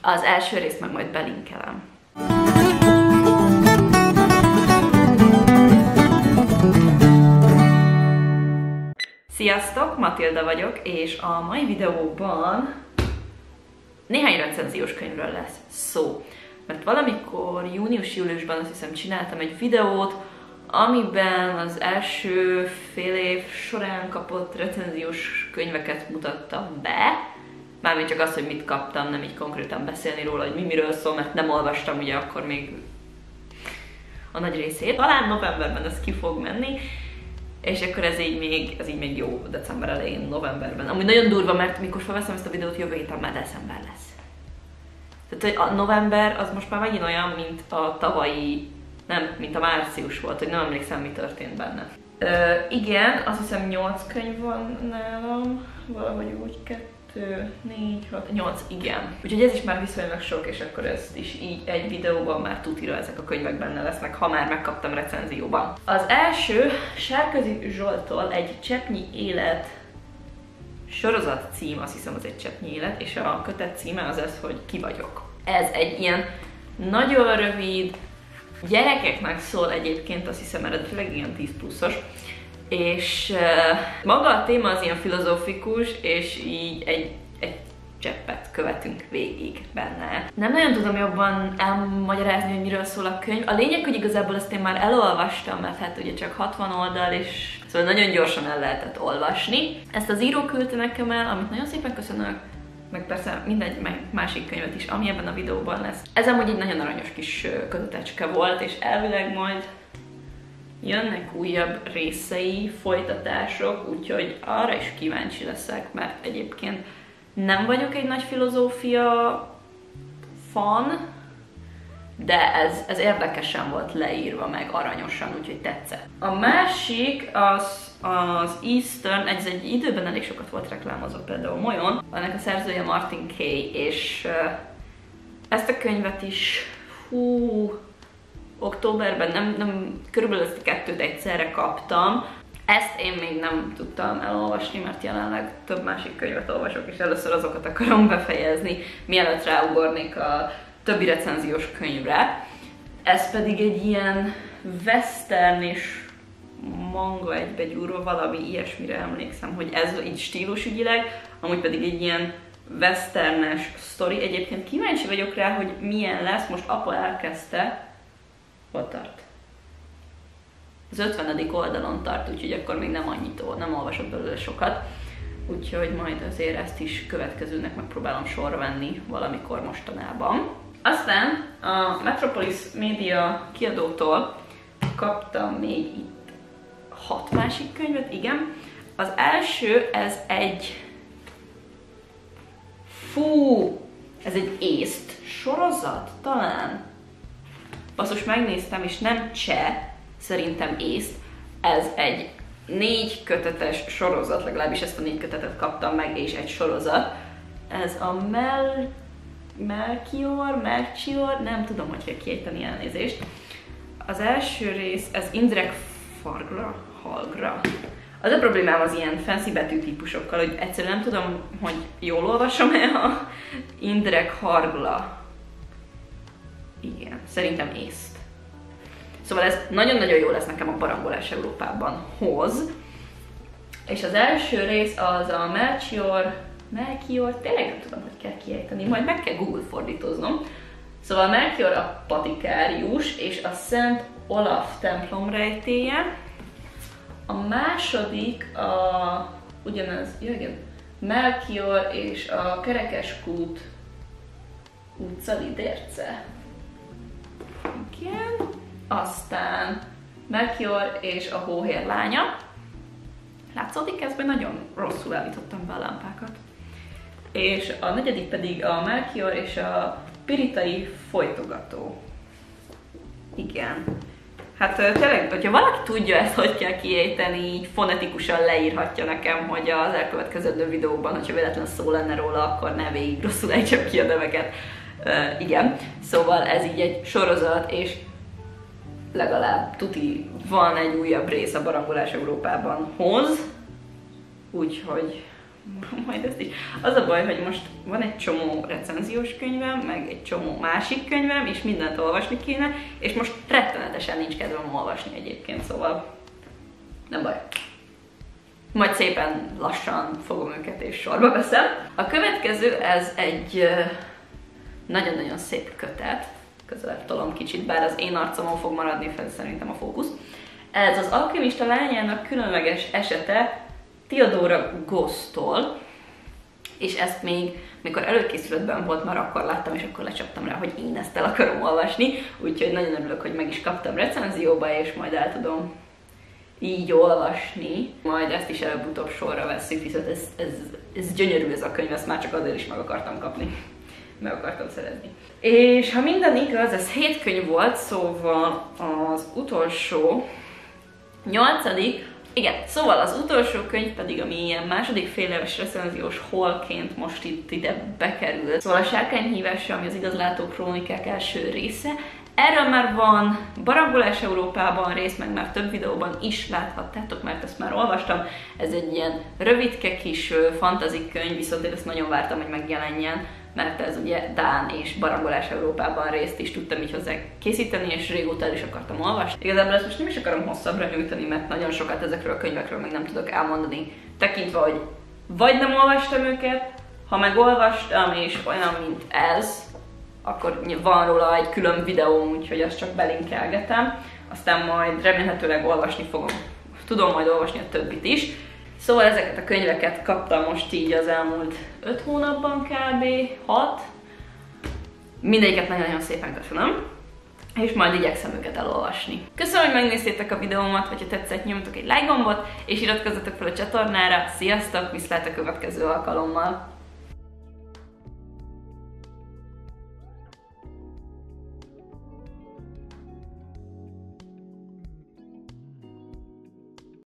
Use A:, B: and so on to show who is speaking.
A: Az első részt meg majd belinkelem. Sziasztok, Matilda vagyok, és a mai videóban néhány recenziós könyvről lesz szó. Mert valamikor június-júliusban azt hiszem csináltam egy videót, amiben az első fél év során kapott recenziós könyveket mutattam be. Mármint csak az, hogy mit kaptam, nem így konkrétan beszélni róla, hogy miről szól, mert nem olvastam ugye akkor még a nagy részét. Talán novemberben ez ki fog menni, és akkor ez így még jó december elején, novemberben. Ami nagyon durva, mert mikor felveszem ezt a videót, jövő héten már december lesz. Tehát, hogy a november az most már megint olyan, mint a tavalyi, nem, mint a március volt, hogy nem emlékszem, mi történt benne. Igen, azt hiszem 8 könyv van nálam, valahogy úgy 2, 4, 6, 8, igen. Úgyhogy ez is már viszonylag sok, és akkor ezt is így egy videóban már tutira ezek a könyvek benne lesznek, ha már megkaptam recenzióban. Az első Sárközi Zsolttól egy Cseppnyi élet sorozat cím, azt hiszem az egy Cseppnyi élet, és a kötet címe az ez, hogy Ki vagyok. Ez egy ilyen nagyon rövid, gyerekeknek szól egyébként, azt hiszem eredetileg ilyen 10 pluszos, és maga a téma az ilyen filozófikus, és így egy cseppet követünk végig benne. Nem nagyon tudom jobban elmagyarázni, hogy miről szól a könyv. A lényeg, hogy igazából ezt én már elolvastam, mert hát ugye csak 60 oldal, és szóval nagyon gyorsan el lehetett olvasni. Ezt az író küldte nekem el, amit nagyon szépen köszönök, meg persze mindegy másik könyvet is, ami ebben a videóban lesz. Ez amúgy egy nagyon aranyos kis kötetecske volt, és elvileg majd jönnek újabb részei, folytatások, úgyhogy arra is kíváncsi leszek, mert egyébként nem vagyok egy nagy filozófia fan, de ez érdekesen volt leírva, meg aranyosan, úgyhogy tetszett. A másik az Eastern, ez egy időben elég sokat volt reklámozott például Molyon, ennek a szerzője Martin Kay, és ezt a könyvet is októberben, körülbelül ezt a kettőt egyszerre kaptam. Ezt én még nem tudtam elolvasni, mert jelenleg több másik könyvet olvasok, és először azokat akarom befejezni, mielőtt ráugornék a többi recenziós könyvre. Ez pedig egy ilyen western és manga egybegyúrva, valami ilyesmire emlékszem, hogy ez így stílusügyileg, amúgy pedig egy ilyen westernes sztori. Egyébként kíváncsi vagyok rá, hogy milyen lesz, most apa elkezdte, hol tart? Az 50. oldalon tart, úgyhogy akkor még nem olvasok belőle sokat. Úgyhogy majd azért ezt is következőnek megpróbálom sorra venni valamikor mostanában. Aztán a Metropolis Media kiadótól kaptam még itt 6 másik könyvet, igen. Az első, ez egy ez egy észt sorozat, talán. Basszus, megnéztem, és nem cseh, szerintem észt. Ez egy 4 kötetes sorozat, legalábbis ezt a 4 kötetet kaptam meg, és egy sorozat. Ez a Melchior, nem tudom, hogy kell kiejteni, elnézést. Az első rész, ez Indrek Halgra. Az a problémám az ilyen fancy betűtípusokkal, hogy egyszerűen nem tudom, hogy jól olvasom-e a Indrek Hargla. Igen, szerintem észt. Szóval ez nagyon-nagyon jó lesz nekem a Barangolás Európában hoz. És az első rész az a Melchior, tényleg nem tudom, hogy kell kiejteni, majd meg kell Google fordítoznom. Szóval Melchior a patikárius és a Szent Olaf templom rejtélye. A második ugyanaz, igen, Melchior és a Kerekeskút utca lidérce. Igen. Aztán Melchior és a hóhér lánya. Látszódik, ezben nagyon rosszul állítottam be a lámpákat. És a negyedik pedig a Melchior és a piritai folytogató. Igen. Hát tényleg, hogyha valaki tudja ezt, hogy kell kiejteni, így fonetikusan leírhatja nekem, hogy az elkövetkező videóban, hogyha véletlen szó lenne róla, akkor ne végig rosszul ejtsem ki a neveket. Igen, szóval ez így egy sorozat, és legalább tuti van egy újabb rész a Barangolás Európában hoz, úgyhogy majd ezt is. Az a baj, hogy most van egy csomó recenziós könyvem, meg egy csomó másik könyvem, és mindent olvasni kéne, és most rettenetesen nincs kedvem olvasni egyébként, szóval nem baj. Majd szépen lassan fogom őket és sorba veszem. A következő, ez egy nagyon-nagyon szép kötet. Közelebb tolom kicsit, bár az én arcomon fog maradni fel szerintem a fókusz. Ez az Alkimista lányának különleges esete Theodora Goss-tól, és ezt még, mikor előkészületben volt, már akkor láttam, és akkor lecsaptam rá, hogy én ezt el akarom olvasni, úgyhogy nagyon örülök, hogy meg is kaptam recenzióba, és majd el tudom így olvasni. Majd ezt is előbb-utóbb sorra vesszük, viszont ez gyönyörű ez a könyv, ezt már csak azért is meg akartam kapni. Meg akartam szerezni. És ha minden igaz, ez 7 könyv volt, szóval az utolsó 8. Igen, szóval az utolsó könyv pedig, ami ilyen második féléves recenziós holként most itt ide bekerült. Szóval a Sárkányhívása, ami az Igazlátó krónikák első része. Erről már van Barangolás Európában rész, meg már több videóban is láthattátok, mert ezt már olvastam. Ez egy ilyen rövidke kis fantasy könyv, viszont én ezt nagyon vártam, hogy megjelenjen, mert ez ugye Dán és Barangolás Európában részt is tudtam így hozzá készíteni, és régóta el is akartam olvasni. Igazából ezt most nem is akarom hosszabbra nyújtani, mert nagyon sokat ezekről a könyvekről még nem tudok elmondani, tekintve, hogy vagy nem olvastam őket, ha meg olvastam és olyan, mint ez, akkor van róla egy külön videóm, úgyhogy azt csak belinkelgetem. Aztán majd remélhetőleg olvasni fogom. Tudom majd olvasni a többit is. Szóval ezeket a könyveket kaptam most így az elmúlt 5 hónapban kb. 6. Mindegyiket nagyon-nagyon szépen köszönöm. És majd igyekszem őket elolvasni. Köszönöm, hogy megnéztétek a videómat, hogyha tetszett, nyomjatok egy like gombot, és iratkozzatok fel a csatornára. Sziasztok, viszlát a következő alkalommal!